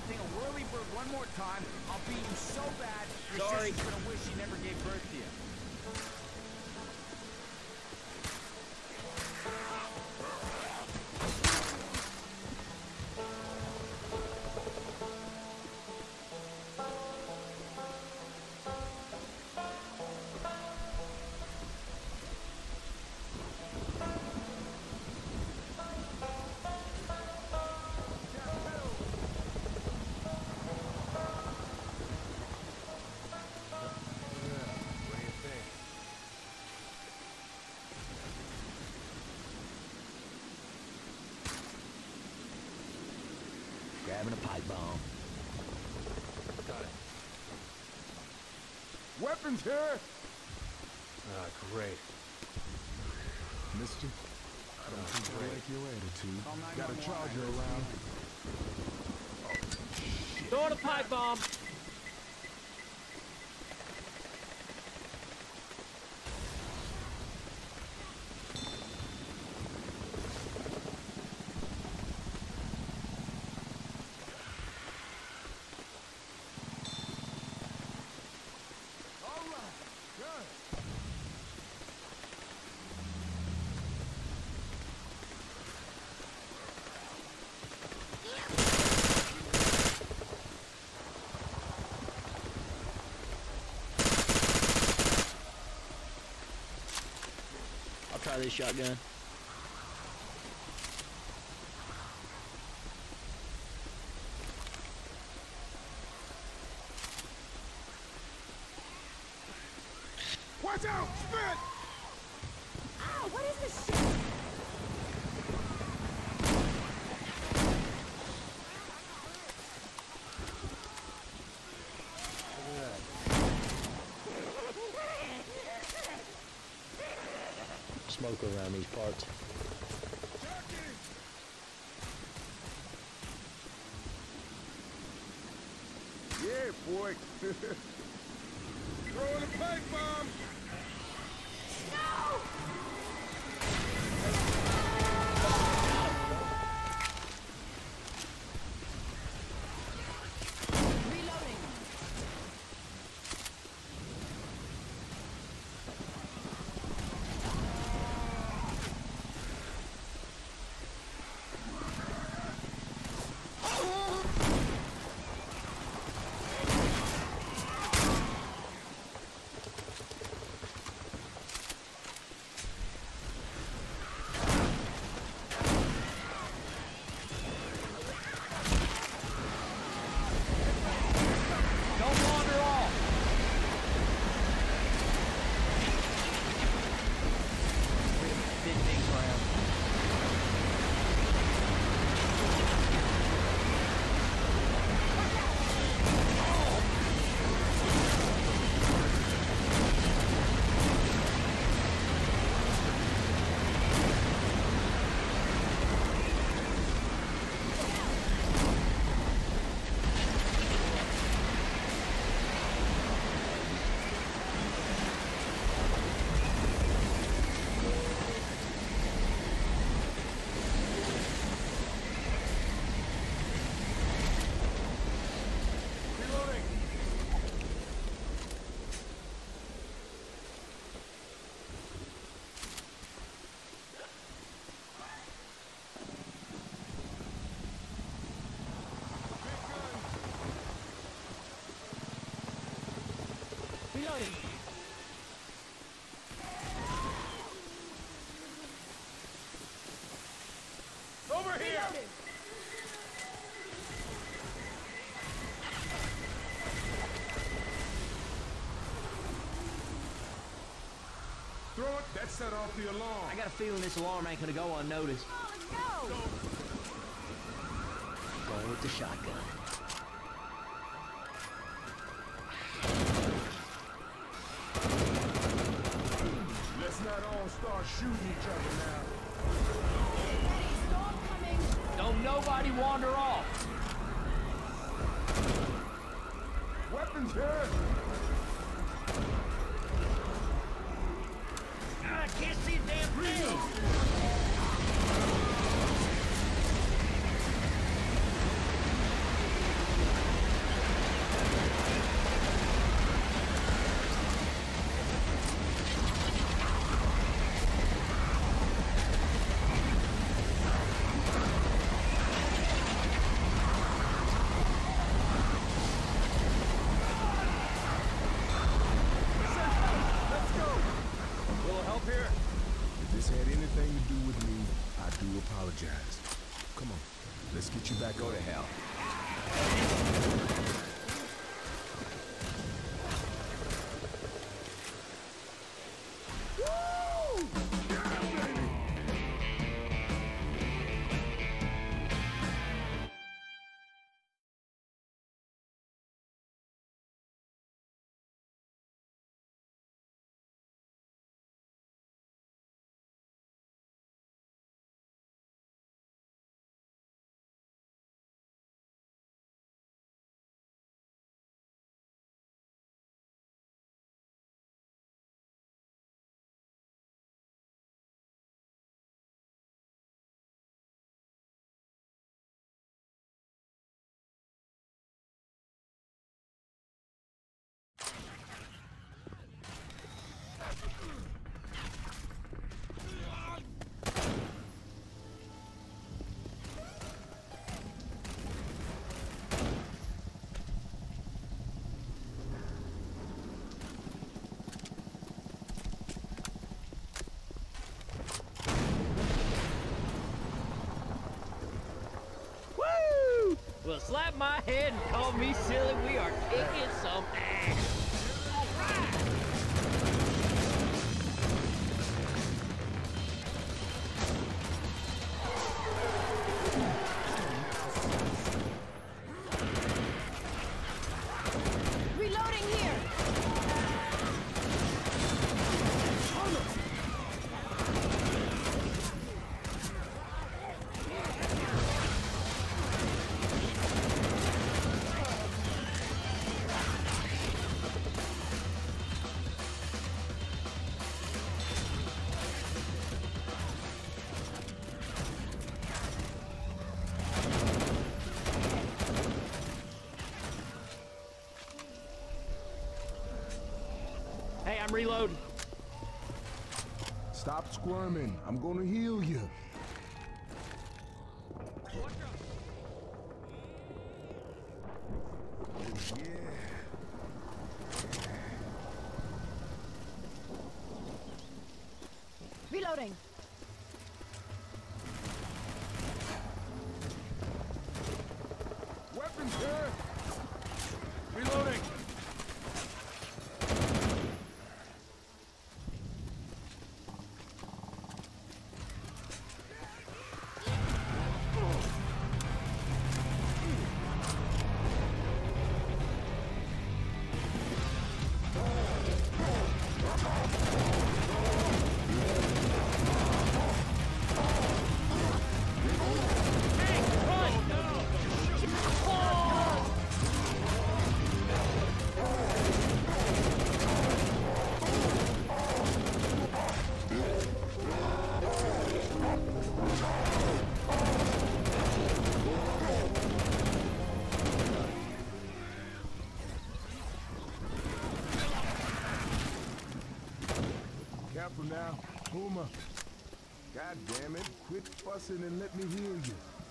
thing a whirlybird one more time, I'll beat you so bad, your Sorry. sister's gonna wish she never gave birth to you. Grabbing a pipe bomb. Got it. Weapons here! Ah, great. Mister, I don't think I like your attitude. Call Got a 911. charger around. Throwing a pipe bomb. I'll try this shotgun. Watch out! Spit! Ow, what is this shit? Smoke around these parts. Yeah, boy. Throwing a pipe bomb! No! Reloading. Don't wander off. Big things around. Reloading. Over here! Throw it. That set off the alarm. I got a feeling this alarm ain't gonna go unnoticed. Oh, no! Going with the shotgun. Let's not all start shooting each other now. Ready, storm coming! Don't nobody wander off. Weapons here! I can't see a damn thing. apologize. Come on, let's get you back. Go to hell. Well, slap my head and call me silly. We are kicking some ass. All right. Reloading here. Hey, I'm reloading. Stop squirming. I'm gonna heal you. Reloading. Weapons here! Reloading. Careful now, Puma. God damn it, quit fussing and let me heal you.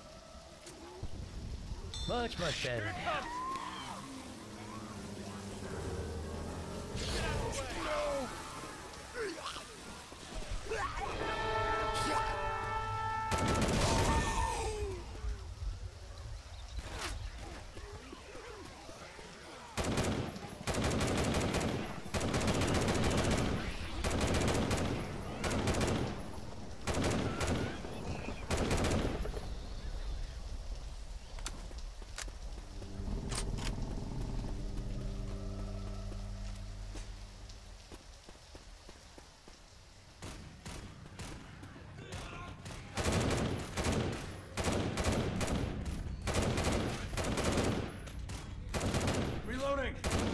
Much, much better. Reloading.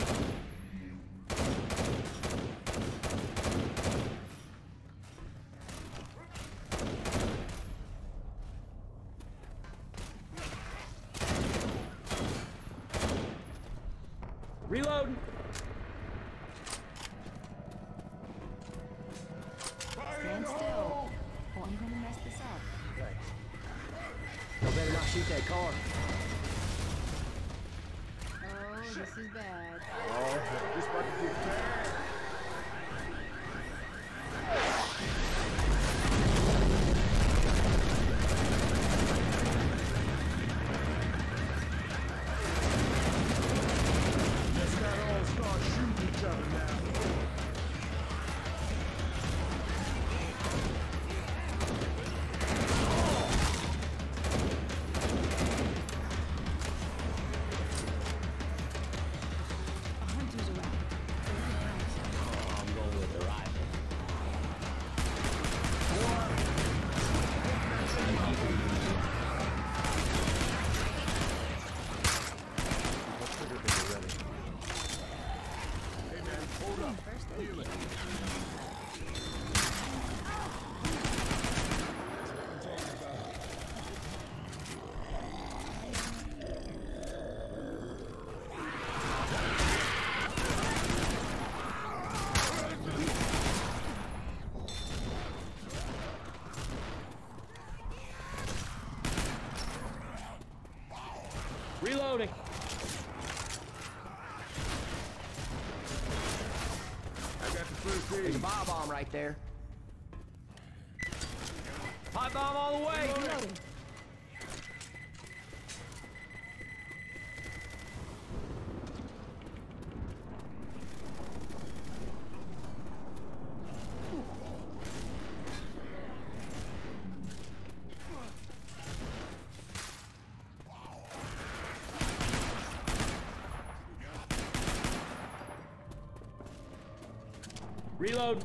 Reloading. Stand still, or I'm gonna mess this up. Thanks. You better not shoot that car. Oh, this is bad. Oh, this about to get bad. There's a bomb bomb right there. Pipe bomb all the way! Reloading. Reload!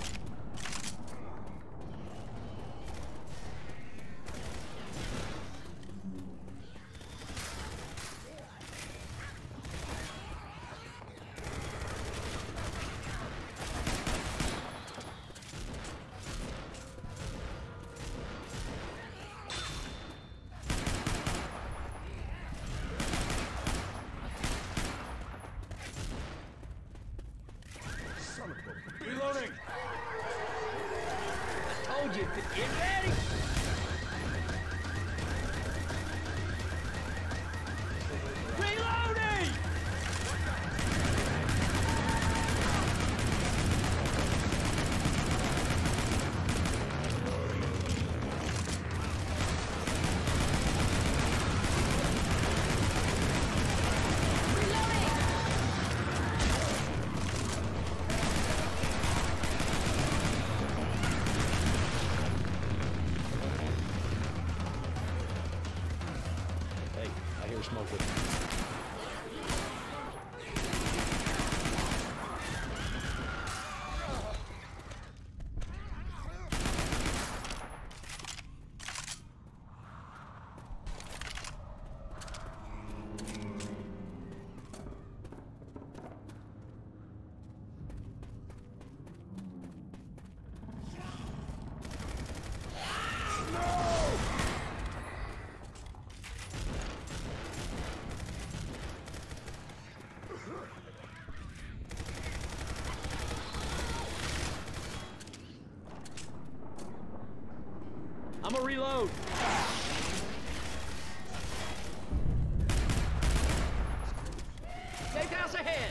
Reloading! Told you, get ready! Reloading! Hey, I hear smoking. I'm gonna reload! Safe house ahead!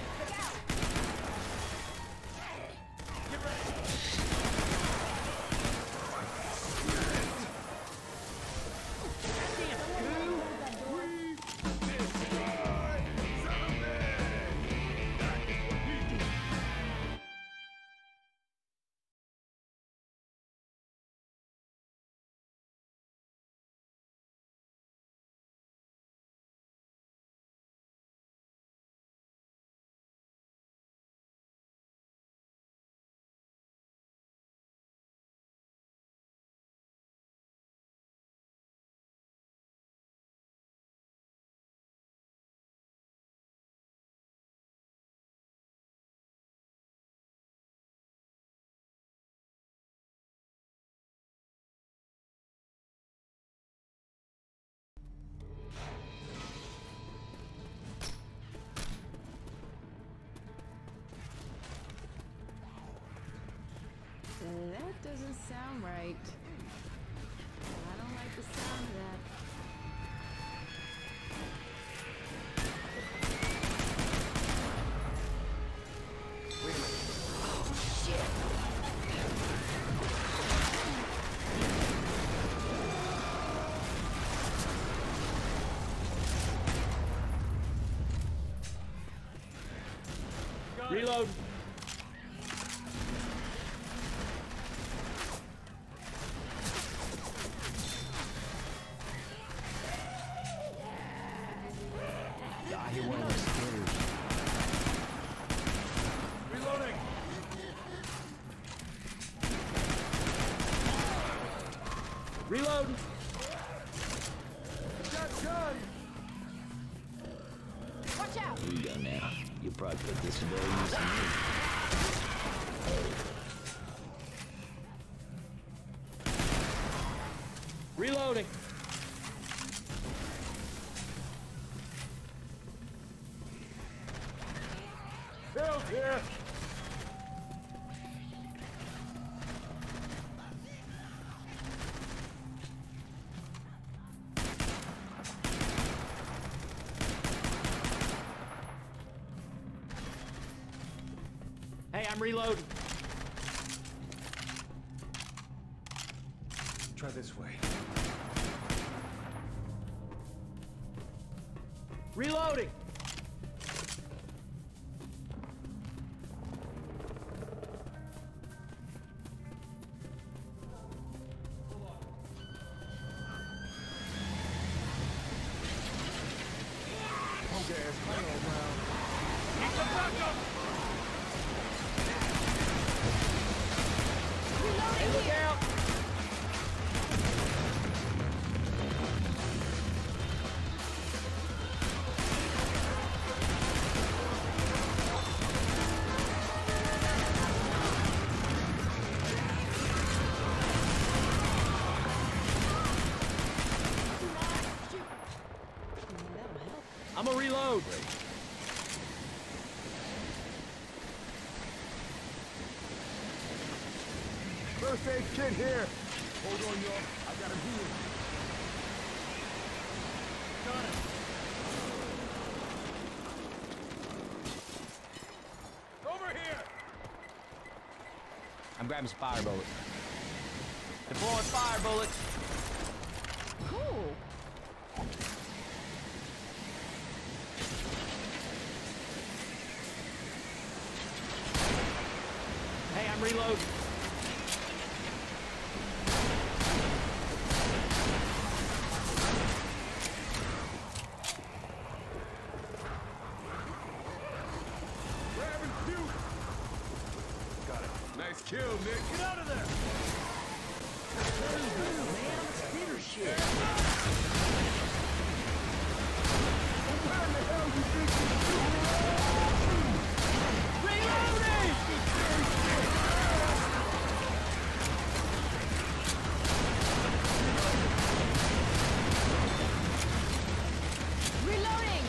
That doesn't sound right. I don't like the sound of that. Reload! I hear one of those scares. Reloading! Reload! Watch out! Here you go now. You'll probably put this to better use than me. Reloading! Help here! Hey, I'm reloading. try this way. Reloading! Okay, hang on, round. Keep the back up! Hey, look out! I'm a reload. First aid kit here. Hold on, y'all. I got him here. Got it. Over here! I'm grabbing some fire bullets. Deploying fire bullets. Cool. Hey, I'm reloading. Grab and shoot. Got it. Nice kill, Nick. Get out of there! Where the hell you think Reloading!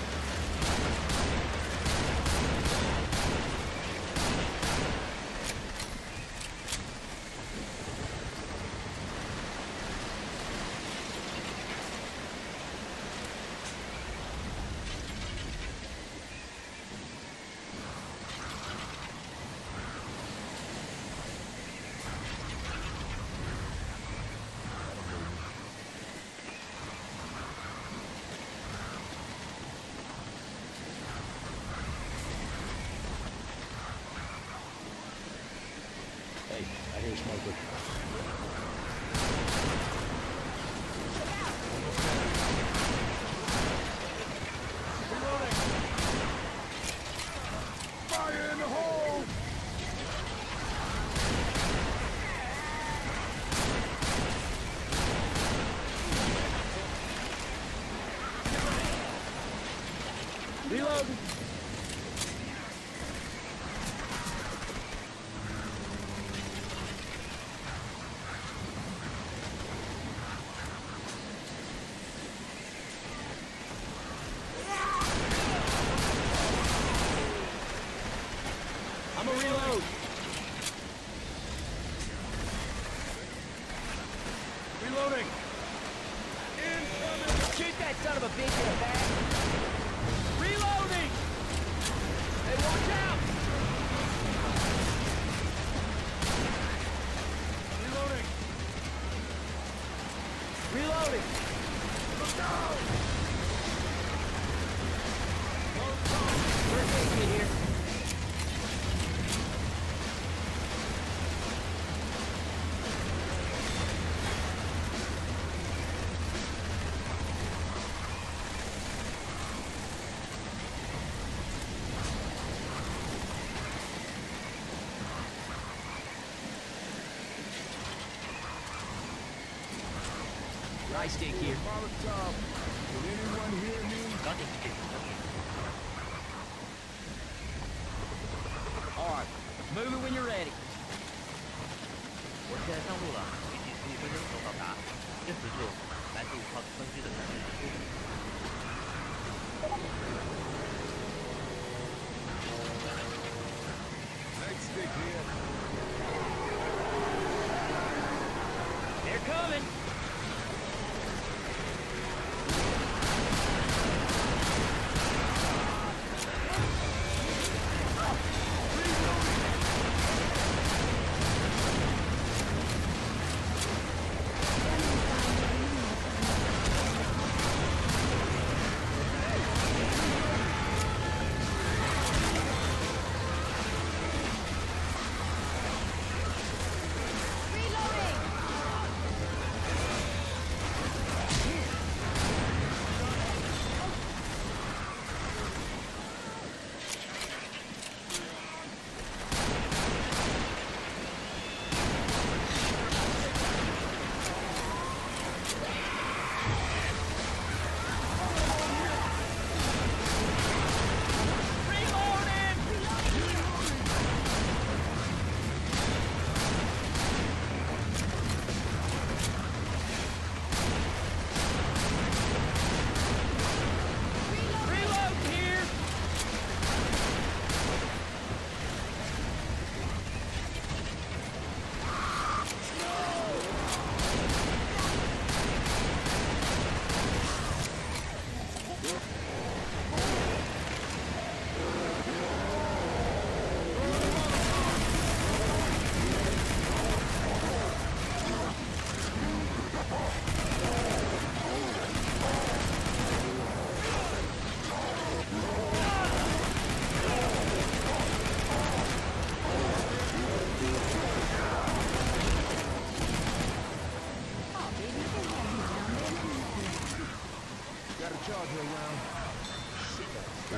Hey, I hear smoke. fire in the hole? Reloading. I'm a reload. Reloading! Shoot that son of a bitch in the back. Reloading! Hey, watch out! Reloading! Reloading! Look out! We're taking it here. Right stick here. Molotov. Can anyone hear me? All right, move it when you're ready. 我现在上路了，预计15分钟后到达。这时就来自5号分区的战队指挥。 Nightstick here. They're coming.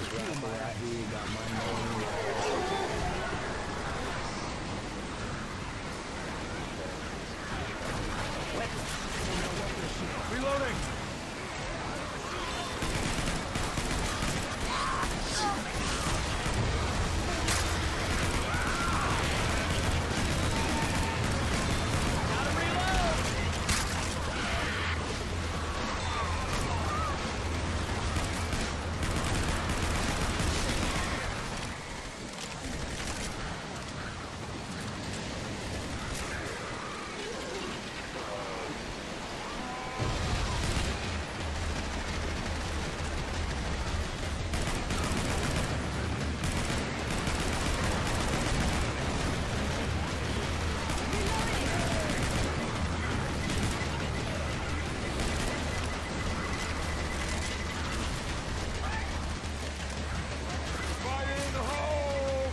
this rifle right here got my name. Reloading! Gotta reload! Fire in the hole!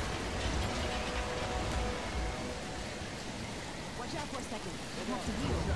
Watch out for a second. I have to heal.